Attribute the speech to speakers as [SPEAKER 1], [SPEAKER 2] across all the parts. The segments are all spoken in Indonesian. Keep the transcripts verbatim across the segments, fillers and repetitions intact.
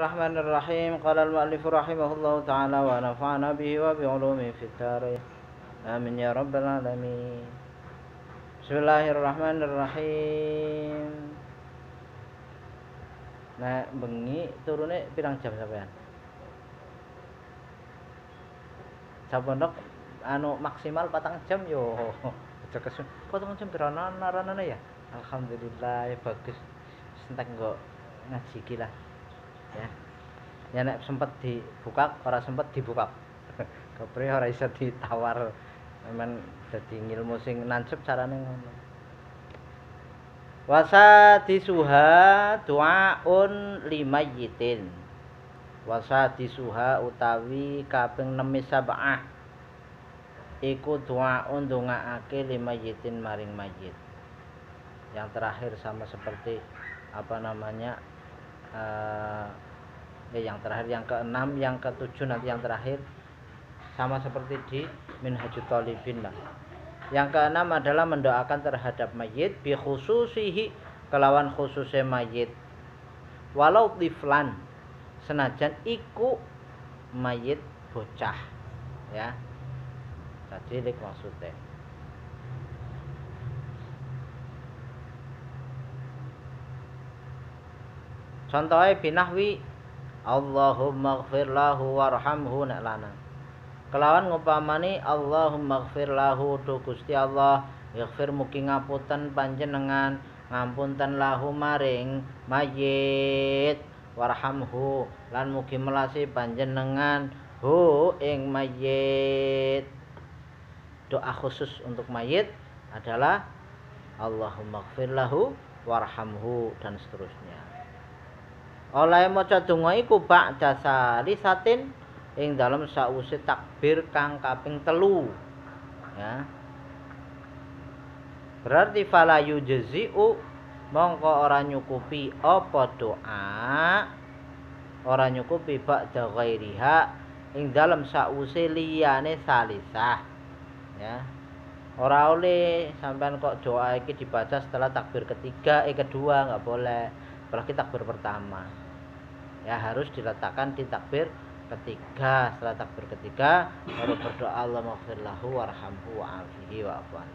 [SPEAKER 1] Bismillahirrahmanirrahim. Qala al-mu'allif rahimahullahu ta'ala wa nafa'ana bihi wa bi'ulumihi fid dharain. Amin ya rabbal alamin. Bismillahirrahmanirrahim. Nah, bengi turune pirang jam sampean? Sabondok anu maksimal patang jam yo. Aja kesun. Patang jam pirana narana ya. Alhamdulillah ya bagus. Sentek kok ngaji iki lah. Ya. Ya nek sempet dibuka, ora sempet dibuka. Kepri ora iso ditawar. Memang dadi ngilmu sing nancep carane ngono. Wasa disuha duaun limayyitin. Wasa disuha utawi kaping enam sab'ah. Iku duaun ndongaake limayyitin maring mayit. Yang terakhir sama seperti apa namanya? Uh, ya yang terakhir yang keenam, yang ketujuh nanti yang terakhir sama seperti di Minhajut Thalibin lah. Yang keenam adalah mendoakan terhadap mayit bi khususihi kelawan khususe mayit. Walau tiflan senajan iku mayit bocah ya. Tadi lek maksudnya. Contohnya binahwi Allahumma ighfir lahu warhamhu nek lanang. Kelawan ngupamani Allahumma ighfir lahu tu Gusti Allah, ighfir mugi ngapunten panjenengan, ngampunten lahu maring mayit, warhamhu lan mugi melasi panjenengan hu ing mayit. Doa khusus untuk mayit adalah Allahumma ighfir lahu warhamhu dan seterusnya. Oleh maca donga iku ba'da salisatin ing dalem sause takbir kang kaping telu. Ya. Berarti fala yujzi'u mongko ora nyukupi apa doa, ora nyukupi ba'da ghairiha ing dalem sause liyane salisah. Ya. Ora oleh sampean kok doa iki dibaca setelah takbir ketiga, eh kedua enggak boleh. Apalagi takbir pertama. Ya harus diletakkan di takbir ketiga. Setelah takbir ketiga baru berdoa Allahumma ighfir lahu warhamhu wa'afihi wa'afwan.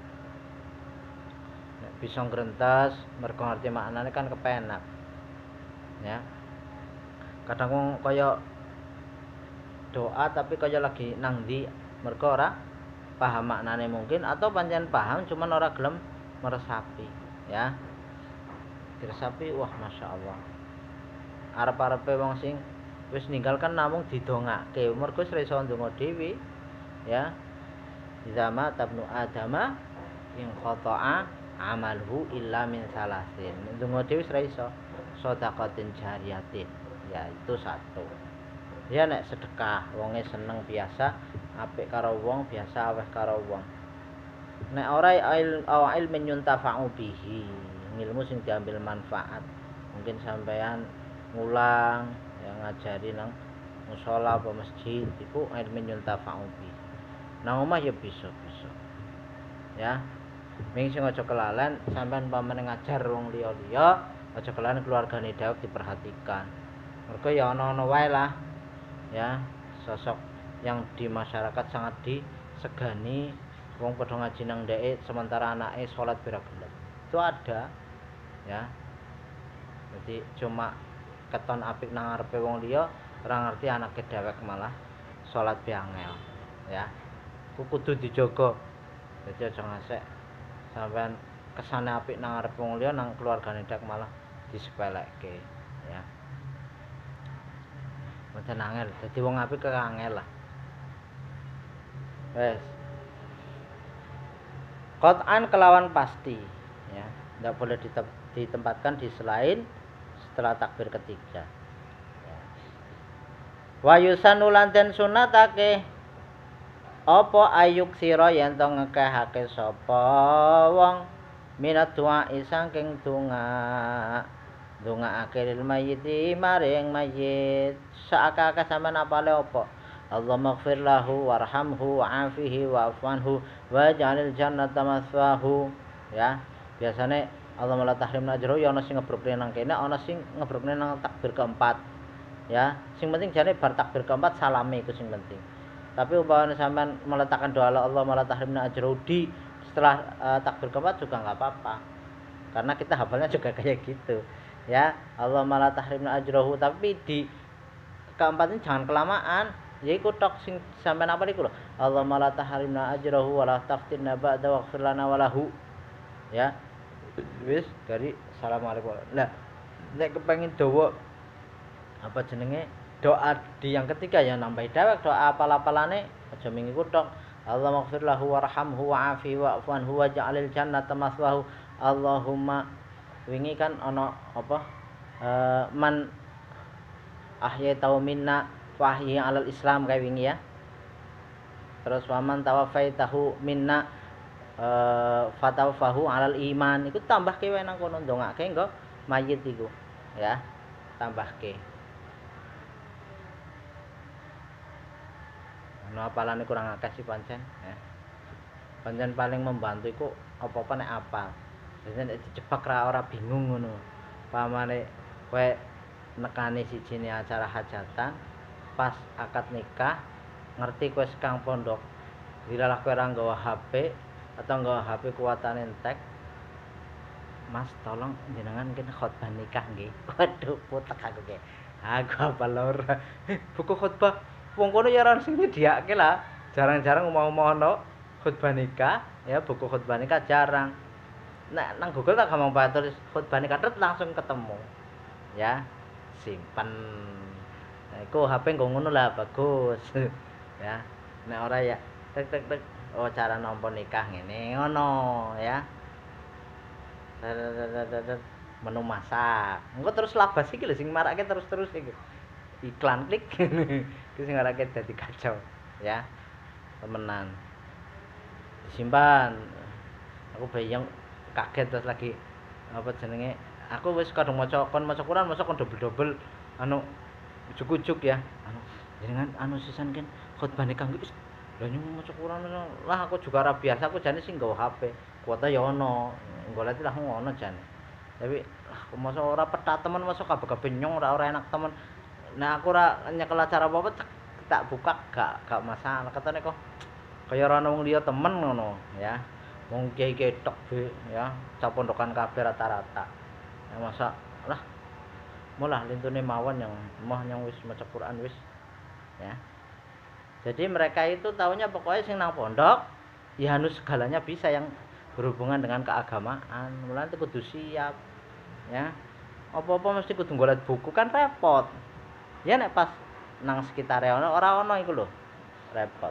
[SPEAKER 1] Nek bisa ngrentas mergo ngerti maknane kan kepenak. Ya. Kadang wong kaya doa tapi kaya lagi nang ndi mergo ora paham maknane mungkin atau pancen paham cuman ora gelem meresapi, ya. Diresapi wah masyaallah. Arep-arepe wong sing wis ninggalkan namung didongake mergo wis iso ndonga dhewe ya. Zama tabnu adama in khata'a amalhu illa min salasin. Ndonga dhewe wis iso sedekatin jariyatin. Ya itu satu. Ya nek sedekah wonge seneng biasa apik karo wong biasa aweh karo wong. Nek ora il ilmin yuntafa'u bihi, ilmu sing diambil manfaat. Mungkin sampean ngulang yang ngajari nang musala apa masjid iku ilmin yuntafa'u bihi. Nang omah ya bisa-bisa. Ya. Ming sing aja kelalen sampean pamane ngajar wong liya-liya, aja kelalen keluargane dhewe diperhatikan. Mergo ya ana-ana wae lah. Ya, sosok yang di masyarakat sangat disegani wong padha ngaji nang ndeke sementara anake salat pira gelem. Itu ada ya. Jadi cuma keton apik nang ngarepe wong liya ora ngerti anake dhewek malah salat piangel ya. Ku kudu dijaga. Dadi aja ngasek sampean kesane apik nang ngarepe wong liya nang keluargane dhewek malah disepelekke ya. Mboten angel, dadi wong apik kok angel lah. Wes. Qat'an kelawan pasti ya. Enggak boleh ditempatkan di selain setelah takbir ketiga. Ya. Wa yusanu lan den sunatake apa ayuk sira yen to ngekehake sapa wong minat doa saking donga. Donga akhiril mayyiti maring mayit saaka-aka sampean apale apa? Allahumma ighfir lahu warhamhu wa'afihi wa'afwanhu waj'alil jannata mathwahu. Ya, biasane Allahumma la tahrimna ajrahu ya ana sing ngebrokne nang kene, ana sing ngebrokne nang takbir keempat. Ya, sing penting jane bar takbir keempat salame iku sing penting. Tapi umpamanya sampean meletakkan doa Allah malah tahrimna ajrodi setelah uh, takbir keempat juga nggak apa-apa. Karena kita hafalnya juga kayak gitu. Ya, Allah malah tahrimna ajrohu, tapi di keempat ini jangan kelamaan. Ya iku tok sing sampean apa niku lho. Allah malah tahrimna ajrohu wala taftinna ba'da waghfir lana walahu. Ya. Wis dari assalamualaikum. Lah, nek kepengin dawa apa jenenge doa di yang ketiga ya nambah dewek doa apal-apalane aja minggu tok. Allah maghfir lahu warhamhu wa'afi wa'fu anhu waj'alil jannata maswahu. Allahumma wingi kan ana apa uh, man ahya tau minna fahyi alal islam kayak wingi ya. Terus waman tawafaitahu minna uh, fatawfahu alal iman. Iku tambahke wae nang kono ndongake nggo mayit iku ya. Tambahke. Nah, apalane kurang akeh sih pancen ya. Pancen paling membantu iku apa-apa nek apal. Dadi nek dijebak ra ora bingung ngono. Pamane kowe nekani sijine acara hajatan, pas akad nikah, ngerti kowe sekang pondok. Dilalah kowe ora nggawa H P atau nggawa H P kuwatane entek. Mas, tolong jenengan mungkin khotbah nikah nggih. Waduh, putek aku ge. Aku apa ora. Buku khotbah wong kono ya ora sing nyediake lah. Jarang-jarang mau-mau ono khotbah nikah, ya buku khotbah nikah jarang. Nek nang Google tak gampang banget tulis khotbah nikah langsung ketemu. Ya, simpen. Nah, iku H P nggo ngono lah bagus. Ya. Nek ora ya tek tek tek oh cara nampa nikah ngene ngono ya. Menu masak. Engko terus labas iki lho sing marake terus-terus iki. Iklan klik itu sing arake dadi kacau ya temenan disimpan. Aku bayang kaget terus lagi apa jenenge aku wis kadung maca kon maca Quran maca kon dobel-dobel anu ujuk-ujuk ya anu jenengan anu sisan kan khotbah nikah wis lha nyung maca Quran lah aku juga ora biasa aku jane sing nggawa H P kuota ya ono golek lah ngono jane tapi aku maca ora petak temen maca kabeh-kabeh nyong ora ora enak temen. Nah aku ora nyekel acara apa-apa tak buka gak gak masalah katane kok kaya ora ono wong liya temen ngono ya. Wong kiai-kiai tok be ya, capondokan kabeh rata-rata. Ya masa lah mulah lintune mawon yang moh yang wis maca Quran wis ya. Jadi mereka itu taunya pokoknya sing nang pondok ya anu segalanya bisa yang berhubungan dengan keagamaan. Mulane kudu siap ya. Apa-apa mesti kudu golek buku kan repot. Ya nek pas nang sekitare ono ora ono iku lho. Repot.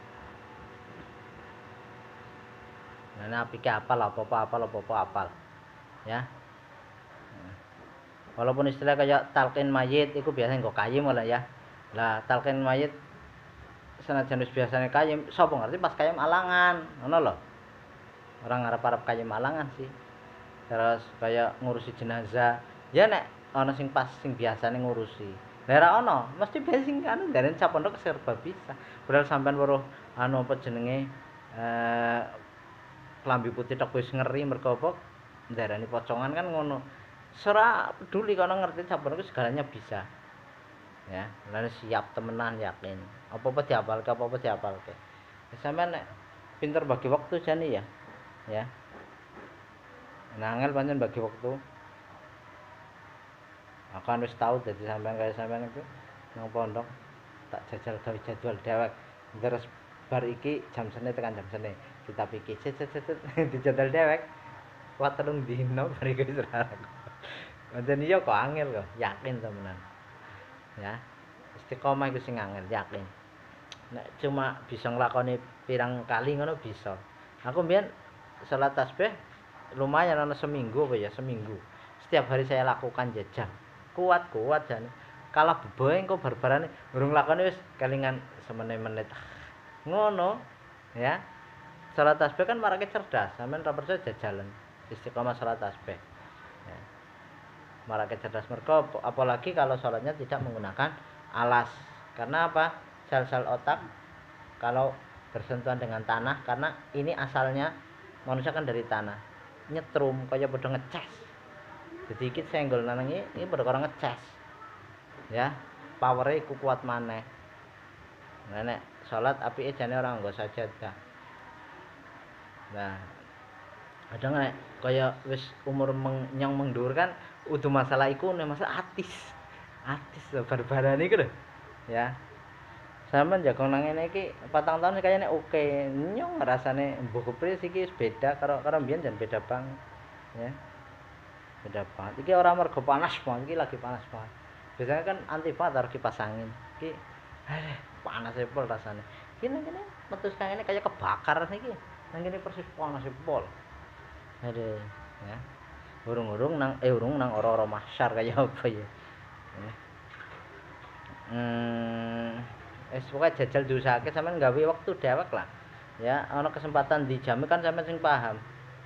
[SPEAKER 1] Nah, apike apal apa-apa apal apa-apa apal. Ya. Walaupun istilah kayak talqin mayit iku biasanya nggo kayim malah ya. Lah talqin mayit senajan wis biasane kayim, sapa ngerti pas kayim alangan, ngono lho. Orang ngarep-arep kayim alangan sih. Terus kayak ngurusi jenazah, ya nek ana sing pas sing biasane ngurusi. Lah ono, mesti ben sing anu ndaren sapondok serba bisa. Padahal sampean weruh anu apa jenenge eh klambi putih tok wis ngeri mergo apa ndarani pocongan kan ngono. Sera peduli kono ngerti sapondok segalanya bisa. Ya, lan siap temenan yakin. Apa-apa dihafalke, apa-apa dihafalke. Sampeyan nek pinter bagi waktu jane ya. Ya. Nah, angel pancen bagi waktu. Aku kan wis tau dadi sampean kaya sampean iku nang pondok tak jajal gawe jadwal dewek. Terus bar iki jam sene tekan jam sene. Kita pikir cet cet cet di jadwal dewek. Kuat telung dino bar iki wis ora. Pancen iya kok angel kok, yakin temenan. Ya. Istiqomah iku sing angel, yakin. Nek cuma bisa nglakoni pirang kali ngono bisa. Aku mbiyen salat tasbih lumayan ana seminggu apa ya, seminggu. Setiap hari saya lakukan jejak. Kuat-kuat jane. Kalah beboe engko barbarane urung lakoni wis kelingan semene-menit. Ngono, ya. Salat tasbih kan marake cerdas, sampean ra percaya jajalan. Istiqomah salat tasbih. Ya. Marake cerdas mergo apalagi kalau salatnya tidak menggunakan alas. Karena apa? Sel-sel otak kalau bersentuhan dengan tanah karena ini asalnya manusia kan dari tanah. Nyetrum kaya padha ngecas. Jadi iki senggol nang iki iki padha karo ngecas. Ya. pawere iku kuat maneh. Nah nek salat apike jane ora nggo sajadah. Nah, kadang nek kaya wis umur meng, nyong mengdur kan udu masalah iku nek masalah atis. Atis lho bar-baran iku lho. Ya. Sampeyan jago nang ngene iki patang tahun kayane oke. Nyong rasane mbok kepris iki wis beda karo karo mbiyen jan beda banget. Ya. Beda banget. Iki ora mergo panas banget, iki lagi panas banget. Biasanya kan anti banget harus kipas angin. Iki eh panas e pol rasane. Iki nang kene metu kang ngene kaya kebakar niki. Nang kene persis panas e pol. Aduh, ya. Urung-urung nang eh urung nang ora-ora mahsyar kaya apa ya. Ya. Hmm, wis pokoke jajal diusahake sampean gawe wektu dewek lah. Ya, ana kesempatan dijame kan sampean sing paham.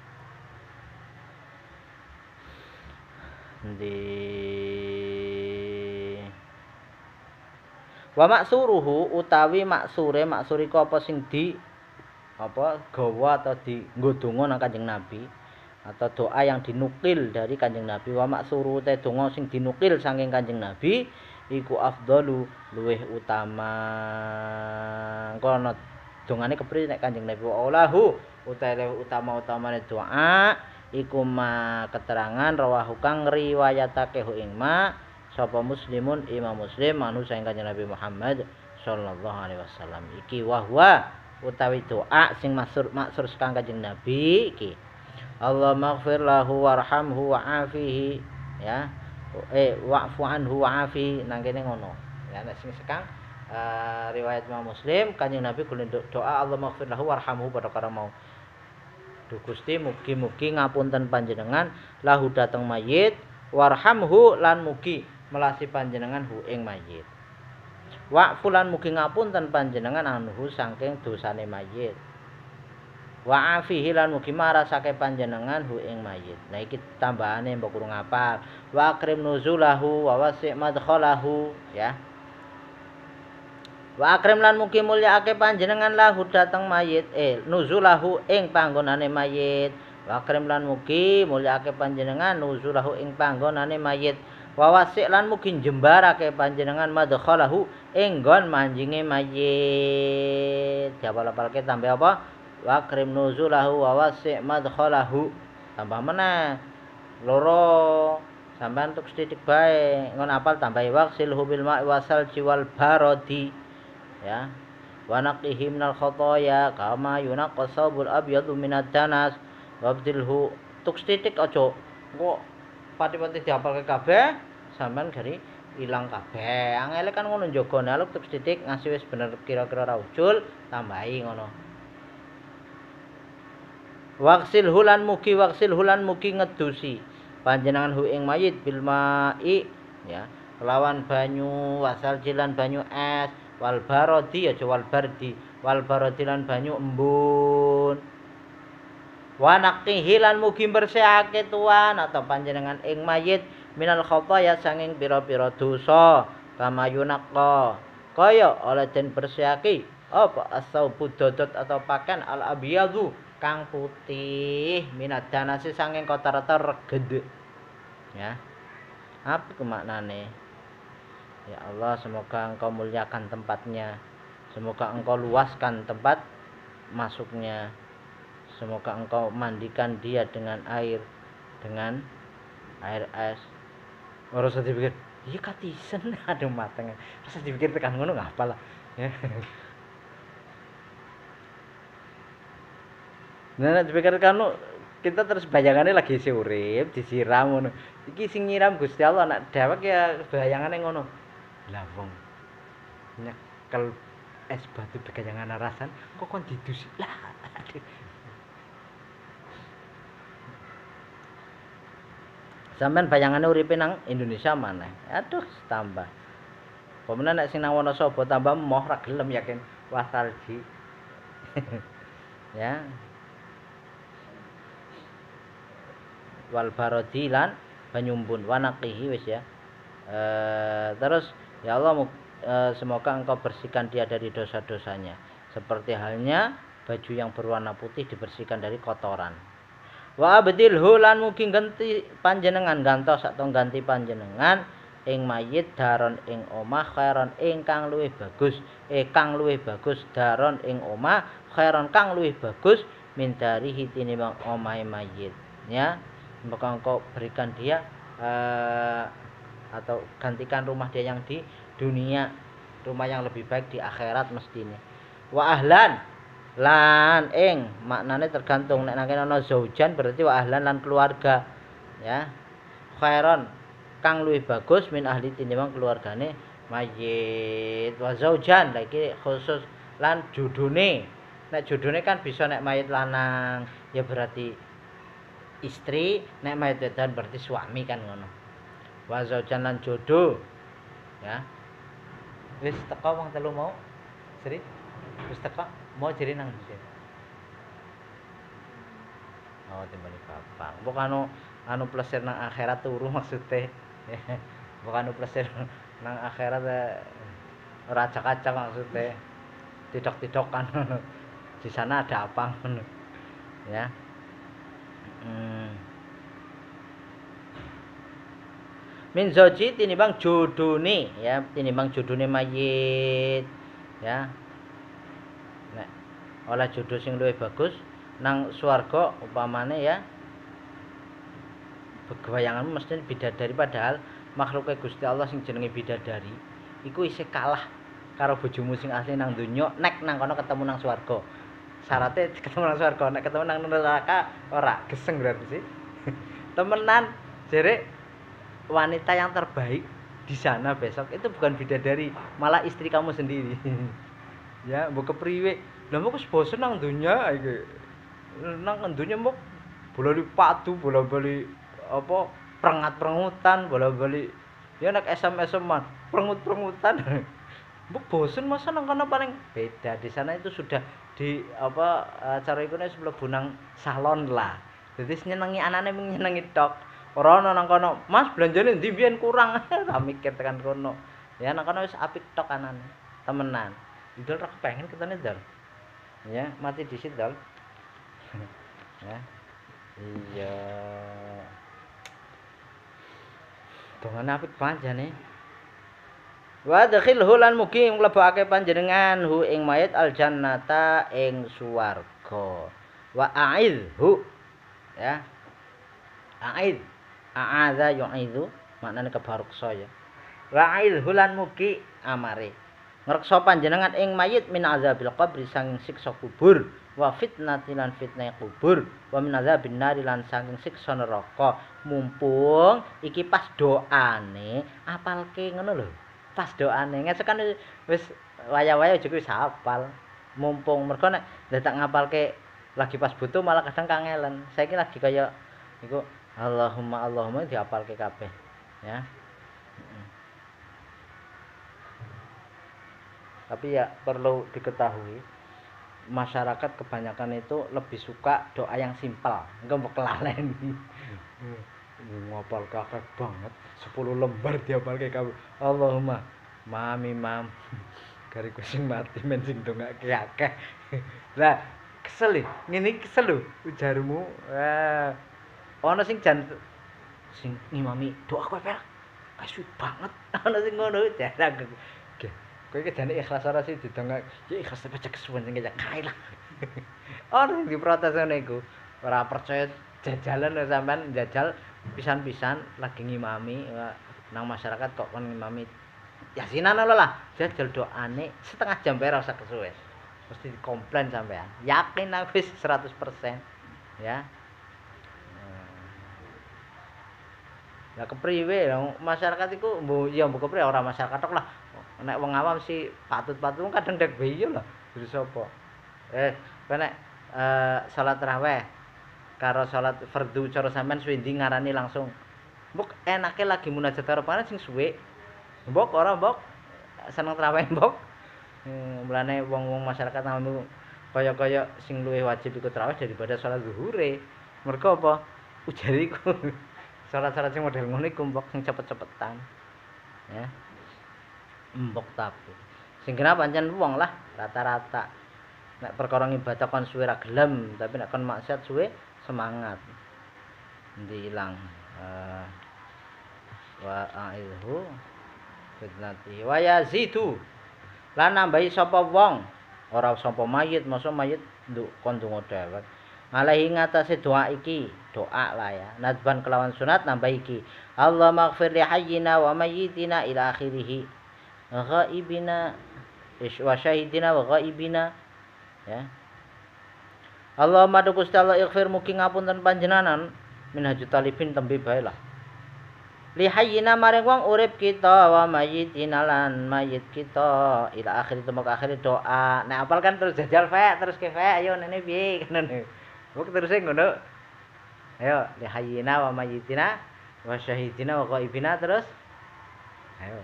[SPEAKER 1] Di wa maksuruhu utawi maksure maksuri ku apa sing di apa gawa atau di nggodonga nang Kanjeng Nabi atau doa yang dinukil dari Kanjeng Nabi wa maksuru te donga sing dinukil saking Kanjeng Nabi iku afdalu luweh utama kono dongane kepriye nek Kanjeng Nabi Allahu utawi utama-utamane doa iku ma keterangan rawahu kang riwayatake hu ing ma sapa muslimun Imam Muslim anu saking Kanjeng Nabi Muhammad sallallahu alaihi wasallam iki wahwa utawi doa sing maksur maksur saking Kanjeng Nabi iki Allah maghfir lahu warhamhu wa'afihi ya eh wa'fu anhu wa'afi nang kene ngono ya nek sing sekang uh, riwayat Imam Muslim Kanjeng Nabi kulen doa Allah maghfir lahu warhamhu padha karo mau Duh Gusti mugi-mugi ngapunten panjenengan lahu dateng mayit warhamhu lan mugi melasi panjenengan hu ing mayit wa'fu lan mugi ngapunten panjenengan anhu saking dosane mayit wa afihi lan mugi marasake panjenengan hu ing mayit. Nah iki tambahane mbok kurang apal. Wa akrim nuzulahu wa wasi' madkhalahu ya. Wa akrim lan mugi mulyaake panjenengan lahu dateng mayit eh nuzulahu ing panggonane mayit. Wa akrim lan mugi mulyaake panjenengan nuzulahu ing panggonane mayit. Wa wasi' lan mugi jembarake panjenengan madkhalahu ing nggon manjinge mayit. Jawab-jawabke tambah apa? Wa akrim nuzulahu wa wasi' madkhalahu tambah meneh loro sampean tuk sithik bae ngon apal tambahi waqsilhu bil ma'i wasal jiwal barodi ya wa naqihi minal khotoya kama yunaqqas sabul abyadu minad danas wabdilhu tuk sithik aja kok pati-pati dihafalke kabeh sampean gari ilang kabeh angele kan ngono njogo naluk tuk sithik ngasih wis bener kira-kira ra ujul tambahi ngono Waksil hulan mugi waksil hulan mugi ngedusi panjenengan hu ing mayit bil ma'i ya lawan banyu wasal jilan banyu es wal barodi aja wal bardi wal barodi lan banyu embun wa naqihi lan mugi bersihake tuan atau panjenengan ing mayit minal khotoya sanging pira-pira dosa kama yunaqqa kaya oleh den bersihake apa asaubu dodot atau pakaian al abyadu kang putih minat danasi sanging kotor-kotor reged ya apa kemaknane ya Allah semoga engkau muliakan tempatnya semoga engkau luaskan tempat masuknya semoga engkau mandikan dia dengan air dengan air es ora usah dipikir iya katisen aduh mateng rasa dipikir tekan ngono ngapa lah ya Nah, dipikir kanu kita terus bayangannya lagi isi urip, disiram ngono. Iki sing nyiram Gusti Allah anak dewek ya bayangane ngono. Lah wong nyekel es batu begayangan arasan kok kon didusi. Lah aduh. Sampeyan bayangane uripe nang Indonesia maneh. Aduh, tambah. Pemenan nek sing nang Wonosobo tambah moh ra gelem yakin wastalji. Ya. Wal barodi lan banyumbun wanaqihi wis ya. E, terus ya Allah e, semoga engkau bersihkan dia dari dosa-dosanya seperti halnya baju yang berwarna putih dibersihkan dari kotoran. Wa abdilhu lan mugi ganti panjenengan gantos atau ganti panjenengan ing mayit daron ing omah khairon ingkang luwih bagus eh kang luwih bagus daron ing omah khairon kang luwih bagus min darihi tinimbang omahe mayit ya maka engkau berikan dia uh, atau gantikan rumah dia yang di dunia rumah yang lebih baik di akhirat mestine wa ahlan lan ing maknane tergantung nek nang kene ana zaujan berarti wa ahlan lan keluarga ya khairon kang luwih bagus min ahli tinimbang keluargane mayit wa zaujan lagi khusus lan judune nek judune kan bisa nek mayit lanang ya berarti istri nek mayit wedan berarti suami kan ngono wa zaujan lan jodoh ya wis teko wong telu mau Sri wis teko mau jeri nang sini oh timbali bapak mbok anu anu plesir nang akhirat turu maksudnya bukan anu plesir nang akhirat ora acak-acak maksudnya tidok-tidokan di sana ada apa ya hmm. Min zoji tinimbang jodone ya tinimbang jodone mayit ya nek oleh jodoh sing luwih bagus nang swarga upamane ya begayanganmu mesti bidadari padahal makhluknya Gusti Allah sing jenenge bidadari iku isih kalah karo bojomu sing asli nang donya nek nang kono ketemu nang swarga syaratnya ketemu nang swarga nek ketemu nang neraka ora geseng berarti sih temenan jere wanita yang terbaik di sana besok itu bukan bidadari malah istri kamu sendiri ya mbok kepriwe lha mbok wis bosen nang donya iki nang donya mbok bola patu bola bali apa prengat-prengutan bola-bali ya nek S M S-an prengut-prengutan mbok bosen masa nang kono paling beda di sana itu sudah di apa cara iku nek mlebu nang salon lah dadi nyenengi anane nyenengi tok ora ana nang kono Mas belanjane ndi mbiyen kurang ra mikir tekan kono ya nang kono wis apik tok anane temenan idol ra kepengin ketene dal ya mati disit dal ya iya dongan apik panjane wa dakhilhu lan mugi mlebokake panjenengan hu ing mayit aljannata ing swarga wa a'idhu ya a'id a'adza yu'idhu maknane kebaruksa ya wa a'idhu lan mugi amare ngreksa panjenengan ing mayit min azabil qabri sanging siksa kubur wa fitnati lan fitnah kubur wa min azabin nari lan saking siksa neraka mumpung iki pas doane apalke ngono lho pas doane ngesekan wis waya-waya juga wis hafal mumpung mergo nek tak ngapalke lagi pas butuh malah kadang kangelen saiki lagi kaya iku Allahumma Allahumma dihafalke kabeh ya tapi ya perlu diketahui masyarakat kebanyakan itu lebih suka doa yang simpel enggak mau kelalen ngapal kakek banget sepuluh lembar dihafalke kamu Allahumma mami mam gariku sing mati men sing dongake akeh lah kesel ngene kesel lho ujarmu eh ana sing jan sing ngimami doa kowe perak kasih banget ana sing ngono jarang kowe iki jane ikhlas ora sih didongak ya ikhlas baca kesuwen sing kaya kae lah ora diprotes ngene iku ora percaya jajalan sampean jajal pisan-pisan lagi ngimami nang masyarakat kok kon ngimami yasinan lah jajal doane setengah jam bae ora usah kesuwen mesti dikomplain sampean yakin aku wis seratus persen ya lah kepriwe masyarakat iku mbuh ya mbuh kepriwe ora masyarakat tok lah nek wong awam sih patut-patut kadang dek bayi lho dari sapa eh nek eh salat tarawih karo salat fardu cara sampean suwe ndi ngarani langsung mbok enake lagi munajat karo panjenengan sing suwe mbok ora mbok seneng tarawih mbok hmm, mulane wong-wong masyarakat namu kaya-kaya sing luwih wajib ikut tarawih daripada salat zuhure mergo apa ujariku salat-salat sing model ngono iku mbok sing cepet-cepetan ya mbok tapi sing kena pancen wong lah rata-rata nek perkara ibadah kon suwe ra gelem tapi nek kon maksiat suwe semangat ndi ilang uh, wa a'idhu fitnati wa yazidu lan nambahi sapa wong ora sapa mayit masa mayit nduk kon donga dhewek alaihi ngatasé doa iki doa lah ya nadban kelawan sunat nambah iki Allah maghfir li hayyina wa mayyitina ila akhirih ghaibina wa syahidina wa ghaibina ya Allah madu Gusti Allah ighfir mugi ngapunten panjenengan min hajut talibin tembe bae lah li hayyina maring wong urip kita wa mayyitina lan mayit kita ila akhir temuk akhir doa nek apal kan terus jajal fe terus ke fe ayo nene piye ngono kok terus ngono ayo li hayyina wa mayyitina wa syahidina wa ghaibina terus ayo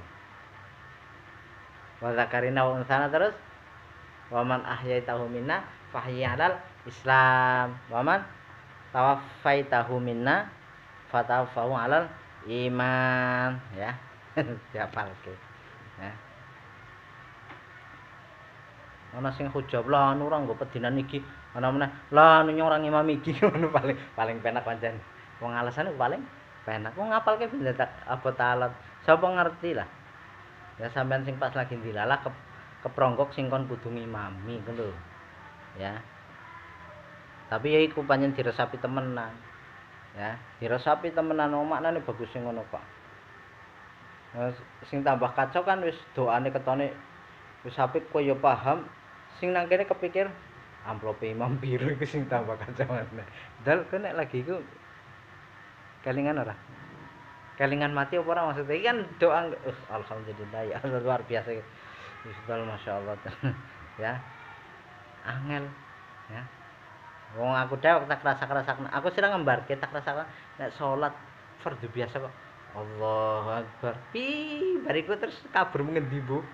[SPEAKER 1] wa zakarina wa unsana terus wa man ahyaitahu minna fahya alal islam wa man tawaffaitahu minna fatawaffahu alal iman ya diapalke ya ana sing hujab lah anu ora nggo pedinan iki ana meneh lah anu orang imam iki ngono paling paling penak pancen wong alesane paling penak wong ngapalke ben tak abot alat sapa ngerti lah ya sampean sing pas lagi dilalah ke kepronggok sing kon kudu ngimami ngono ya tapi ya iku pancen diresapi temenan ya diresapi temenan maknane bagus sing ngono Pak nah, sing tambah kacau kan wis doane ketone wis apik kowe ya paham sing nang kene kepikir amplope imam biru iku sing tambah kacau meneh dal kene lagi iku kelingan ora kelingan mati apa ora maksudnya iki kan doa uh, alhamdulillah ya luar biasa wis dal masyaallah ya angel ya wong aku dewek tak rasa-rasakna. Aku sira ngembarke tak rasakan nek salat fardhu biasa kok. Allahu Akbar. Pi, bariku terus kabur ngendi, Bu?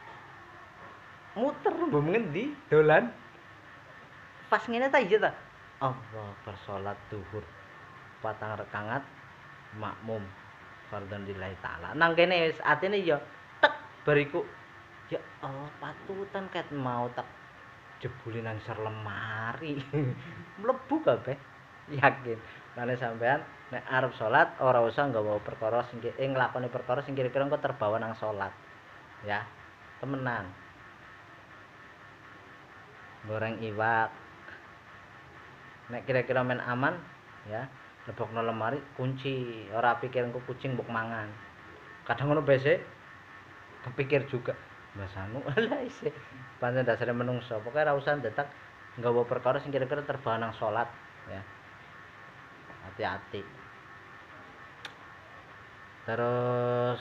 [SPEAKER 1] Muter mbok ngendi? Dolan. Pas ngene ta iya ta? Allah bersalat zuhur. Patang rakaat makmum fardhu lillahi taala. Nang kene wis atine ya tek bariku. Ya Allah patutan ket mau tak jebule nang ser lemari mlebu kabeh yakin lan sampean nek arep salat ora usah nggawa perkara sing eh nglakoni perkara sing kira-kira engko terbawa nang salat ya temenan goreng iwak nek kira-kira men aman ya lebokno lemari kunci ora pikir engko kucing mbok mangan kadang ngono bese kepikir juga Mas anu ala isih pancen dasare menungso pokoke ora usah ndetek nggawa perkara sing kira-kira terbawa nang salat ya hati-hati terus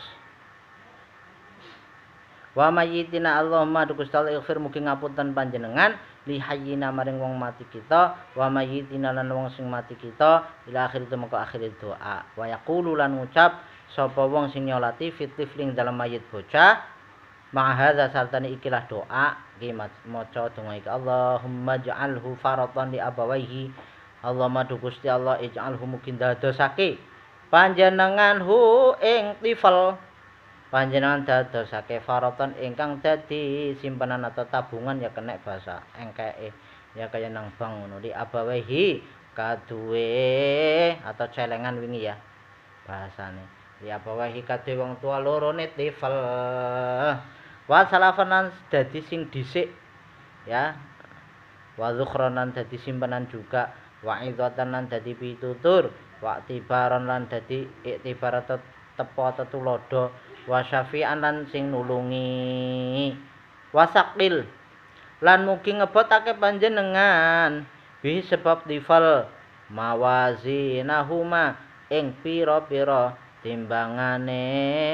[SPEAKER 1] wa mayyitina Allahumma Gusti Allah ighfir mugi ngapunten panjenengan li hayyina maring wong mati kita wa mayyitina lan wong sing mati kita ila akhir temeka akhir doa wa yaqulu lan ngucap sapa wong sing nyolati fitifling dalam mayit bocah ma'hadza sartane ikilah doa iki maca donga iki Allahumma ja'alhu faratan li abawaihi Allahumma Gusti Allah ij'alhu mugi dadosake panjenenganhu ing tifel panjenengan dadosake faratan ingkang dadi simpenan atau tabungan ya kena bahasa engkeke ya kaya nang bank ngono li abawaihi kaduwe atau celengan wingi ya bahasane li abawaihi kaduwe wong tua loro ne tifel wa salafanan dadi sing dhisik ya wa zukhranan dadi simpenan juga wa idzatan lan dadi pitutur wa tibaran lan dadi iktibar tepo tetulodo wa syafi'an lan sing nulungi wasaqil lan mugi ngebotake panjenengan bi sebab tifal mawazinahuma ing pira-pira timbangane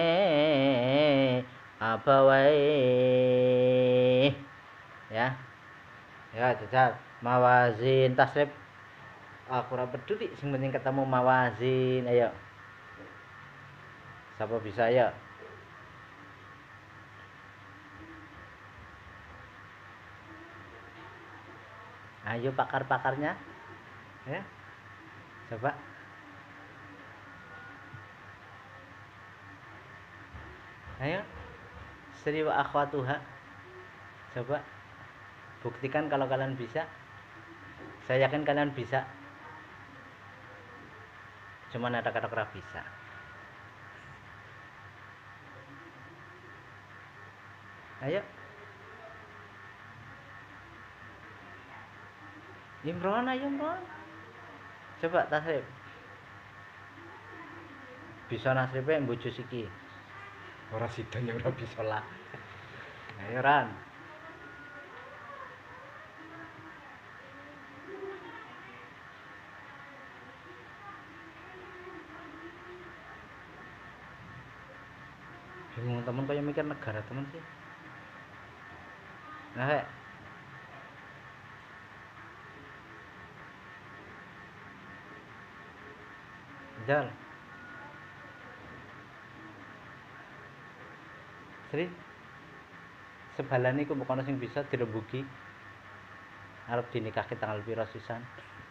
[SPEAKER 1] apa wae ya ya jajal mawazin tasrif aku ora peduli sing penting ketemu mawazin ayo siapa bisa ya ayo pakar-pakarnya ya coba ayo Sri wa akhwatuha coba buktikan kalau kalian bisa saya yakin kalian bisa cuman ada kata-kata bisa Ayo. Imron ayo Imron. Coba tasrif. Bisa nasripe mbojo siki. Ora sida ya ora bisa lah. Ayo Ran. Bingung temen kaya mikir negara temen sih. Nah, hek. Jal. Sri. Sebalan iku mbok ana sing bisa dirembugi. Arep dinikahke tanggal piro sisan?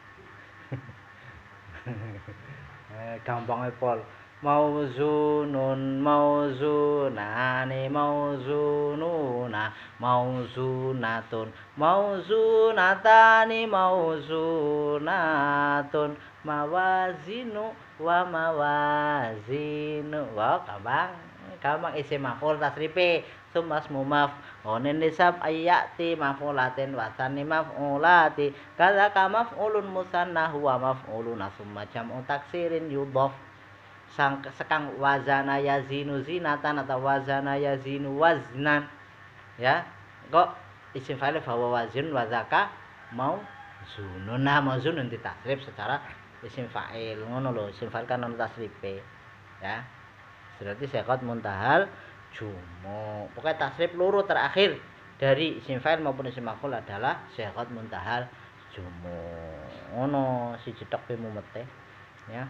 [SPEAKER 1] eh, gampang pol. Mauzunun mauzunani mauzununa mauzunatun mauzunatani mauzunatun mawazinu wa mawazinu. Wah, gampang. Gampang isim maf'ul tasrife sumas mumaf onen nisab ayati maf'ulatin wasani maf'ulati kadza ka maf'ulun musanna huwa maf'ulun summa jam'u taksirin yudhaf sang sekang wazana yazinu zinatan atau wazana yazinu waznan ya kok isim fa'il bahwa wazin wazaka mau zunun nah mau zunun ditasrif secara isim fa'il ngono lho isim fa'il kan ono tasrife ya berarti sekot muntahal jumu pokoknya tasrif loro terakhir dari isim fa'il maupun isim maf'ul adalah sekot muntahal jumu ngono si cetok pe mumete ya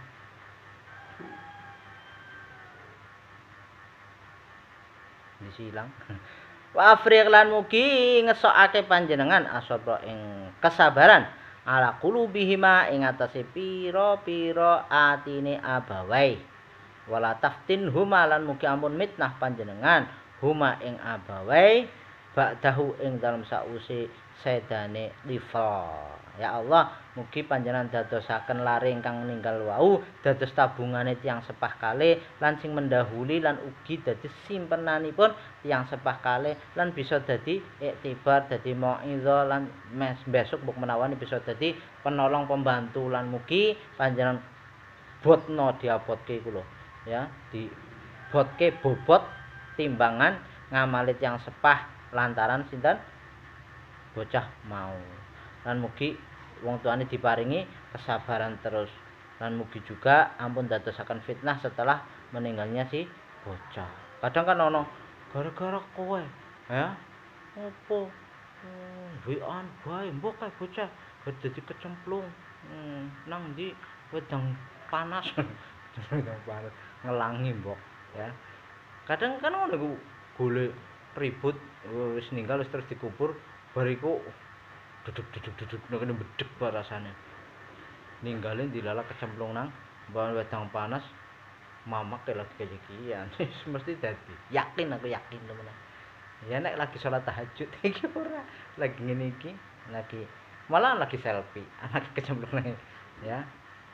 [SPEAKER 1] disilang wa afriq lan mugi ngesokake panjenengan asabra ing kesabaran ala qulubihima ing atase pira-pira atine abawai wala taftin huma lan mugi ampun mitnah panjenengan huma ing abawai ba'dahu ing dalam sause sedane rival ya Allah mugi panjenengan dadosaken lare ingkang ninggal wau dados tabungane tiyang sepah kalih lan sing mendahuli lan ugi dadi simpenanipun tiyang sepah kalih lan bisa dadi iktibar dadi mauizah lan mes besok mbok menawa bisa dadi penolong pembantu lan mugi panjenengan botno diabotke iku lho ya di botke bobot timbangan ngamalit yang sepah lantaran sinten bocah mau lan mugi wong tuane diparingi kesabaran terus lan mugi juga ampun dadosaken fitnah setelah meninggalnya si bocah kadang kan ono gara-gara kowe ya opo wian bae mbok kae bocah dadi kecemplung hmm, nang ndi wedang panas wedang panas ngelangi mbok ya kadang kan ngono iku golek ribut wis ninggal wis terus dikubur bariku duduk-duduk-duduk nek bedeg rasane ninggalin dilalak kecemplung nang bahan wedang panas mamak lagi kajian mesti dadi yakin aku yakin temen ya nek lagi sholat tahajud iki ora lagi ngene iki lagi malah lagi selfie anak kecemplung nang ya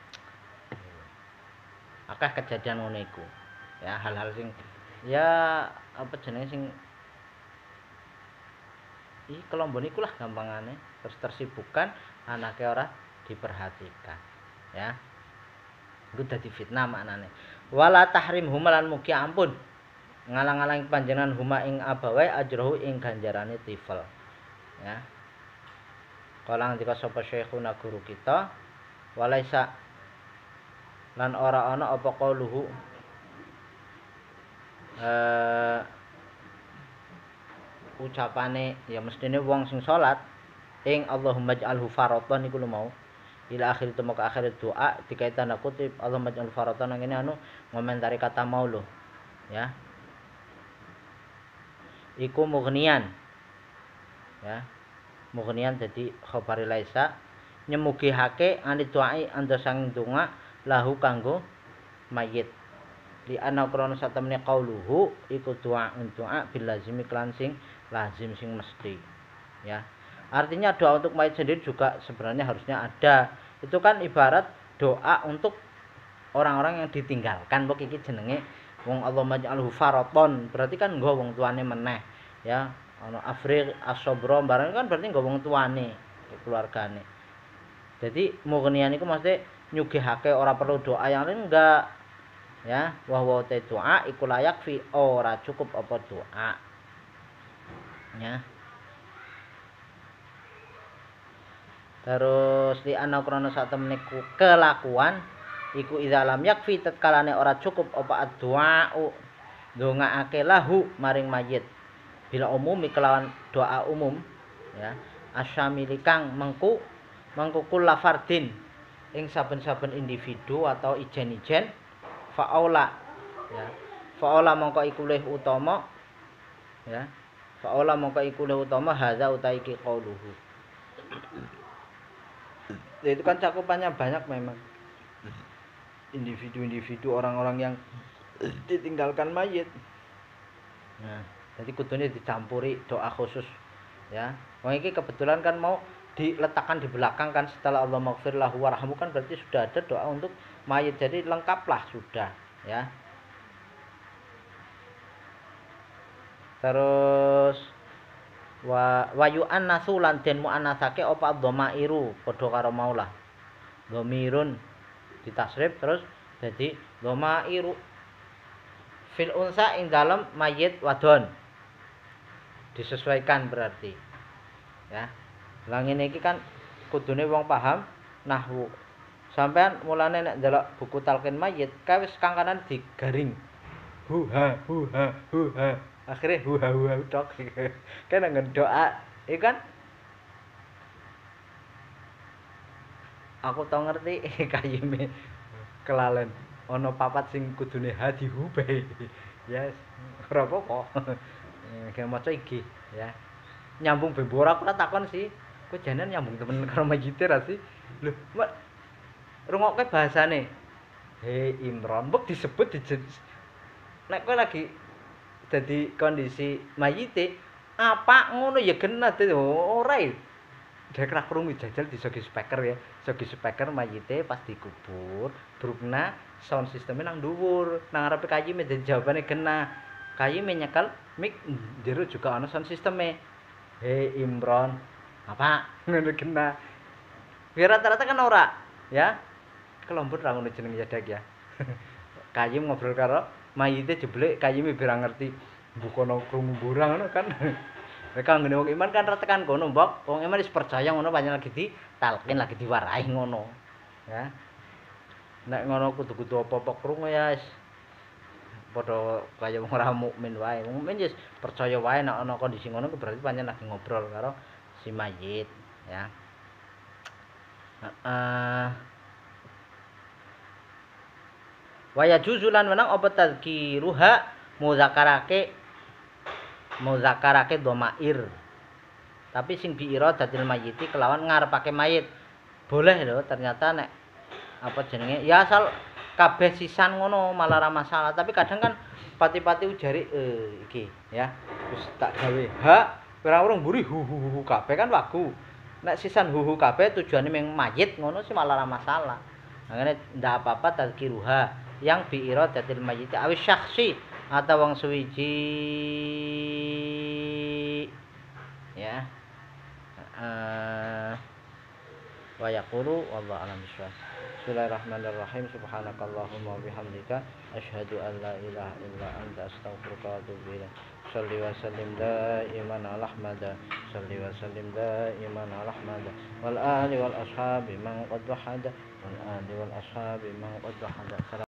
[SPEAKER 1] akeh kejadian ngono iku ya hal-hal sing ya apa jenenge sing iki kelompok niku lah gampangane terus tersibukkan anaknya ora diperhatikan ya iku dadi fitnah maknane wala tahrim humalan mugi ampun ngalang-alang panjenengan huma ing abawai ajrohu ing ganjarane tifel ya kala ngendika sapa syekhuna guru kita walaisa lan ora ana apa qauluhu eh ucapane ya mestine wong sing salat ing Allahumma ij'alhu faratan niku lho mau ila akhir temu ke akhir doa dikaitan kutip Allahumma ij'alhu faratan ngene anu ngomentari kata mau lho ya iku mughnian ya mughnian dadi khabari laisa nyemugihake ani doai anda sang donga lahu kanggo mayit li ana krana satemene qauluhu iku doa doa bil lazimi klan sing lazim sing mesti ya artinya doa untuk mayit sendiri juga sebenarnya harusnya ada itu kan ibarat doa untuk orang-orang yang ditinggalkan mbok iki jenenge wong Allahumma ij'alhu faraton berarti kan nggo wong tuane meneh ya ana afriq as-sabra barang kan berarti nggo wong tuane keluargane. Jadi mughniyan iku maksudnya nyugihake ora perlu doa yang lain enggak. Ya, wa wa ta doa iku layak fi ora cukup apa doa. Ya. Terus di ana krana sak temene kelakuan iku idza lam yakfi tetkalane ora cukup apa doa ndongaake lahu maring mayit. Bila umumi kelawan doa umum ya asyamili kang mengku mengkukul lafardin ing saben-saben individu atau ijen-ijen fa'aula ya fa'aula mongko iku luwih utama ya fa'aula mongko iku luwih utama hadza utai iki qauluhu. Ya, itu kan cakupannya banyak memang individu-individu orang-orang yang ditinggalkan mayit. Nah, jadi kudunya dicampuri doa khusus ya. Wong iki kebetulan kan mau diletakkan di belakang kan setelah Allah maghfir lahu warhamhu kan berarti sudah ada doa untuk mayit. Jadi lengkaplah sudah ya. Terus wa wayu annasu lan den muannasake apa dhamairu padha karo maulah. Dhamirun ditasrif terus jadi dhamairu fil unsa ing dalem mayit wadon. Disesuaikan berarti. Ya. Lah ngene iki kan kudune wong paham nahwu. Sampean mulane nek ndelok buku talqin mayit, kae wis kangkanan digaring. Hu ha hu ha hu ha. Akhire hu ha hu ha tok. Kan nang doa, iki kan aku tau ngerti kayime kelalen. Ana papat sing kudune ha dihube. Yes, ora apa-apa. Kayak maca iki ya. Nyambung bembora aku takon sih. Kok jane nyambung temen karo mayite ra sih? Lho, Mbak. Rungokke bahasane. Hei Imron, mbok disebut di nek kowe lagi dadi kondisi mayite, apa ngono ya kena ora e. Dek ra krungu jajal di sogi speaker ya. Sogi speaker mayite pas dikubur, brukna sound sistemnya nang dhuwur, nang ngarepe kayime dan jawabane kena. Kayime nyekel mic jero juga ana sound sisteme. Hei Imron, apa ngono kena. Biar rata-rata kan ora, ya. Kelompok ra ngono jeneng yadak ya. Kayim ngobrol karo mayite jeblek kayime biar ngerti bukono krungu borang ngono kan. Mereka ngene wong iman kan retekan kono, Mbok. Wong iman wis percaya ngono pancen lagi ditalkin, lagi diwarahi ngono. Ya. Nek ngono kudu-kudu apa-apa krungu ya wis padha kaya wong ora mukmin wae. Wong mukmin wis percaya wae nek ana kondisi ngono berarti pancen lagi ngobrol karo si mayit, ya. Heeh. Wa yajuzulan menang apa tazkiruha muzakarake muzakarake dhamair. Tapi sing bi iradatil mayiti kelawan ngarepake mayit. Boleh lho ternyata nek apa jenenge ya asal kabeh sisan ngono malah ora masalah, tapi kadang kan pati-pati ujare eh iki ya. Terus tak gawe ha orang-orang mburi hu hu hu kabeh kan wagu. Nek sisan hu hu kabeh tujuane meng mayit ngono sih malah ora masalah. Makane ndak apa-apa tazkiruha yang bi iradatil mayit awis syakhsi atau wong suwiji ya. Uh, wa yaqulu wallahu a'lam bishawab. Bismillahirrahmanirrahim. Subhanakallahumma wa bihamdika asyhadu an la ilaha illa anta astaghfiruka wa atubu ilaik. Shalli wa sallim daiman ala Ahmad. Shalli wa sallim daiman ala Ahmad wal ali wal ashabi man qad wahada wal ali wal ashabi man qad wahada.